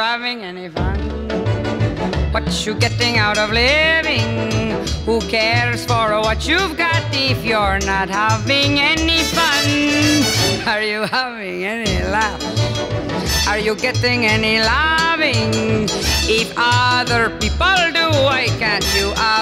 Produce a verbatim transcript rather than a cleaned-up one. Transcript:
having any fun? What you getting out of living? Who cares for what you've got if you're not having any fun? Are you having any laugh? Are you getting any loving? If other people do, why can't you have